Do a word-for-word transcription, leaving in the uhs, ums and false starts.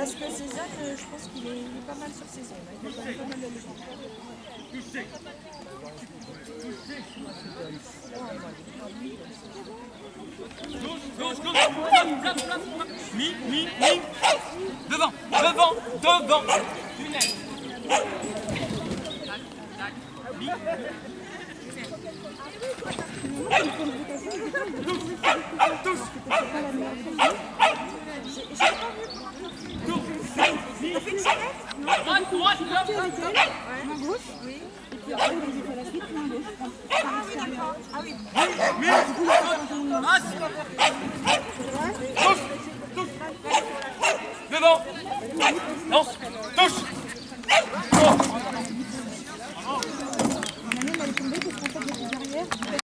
Parce que Cézanne, je pense qu'il est, il est pas mal sur ses ondes. Il a quand même pas mal de légendes. Gauche, gauche, place, place, place. Mi, mi, mi. Devant, devant, devant. Tunnel. Tac, tac. Mi. Touche, touche. Droite, droite, droite, droite. Main gauche, oui. Et puis après, vous faites la suite, main gauche. Ah oui, d'accord. Ah oui. Mi, mi.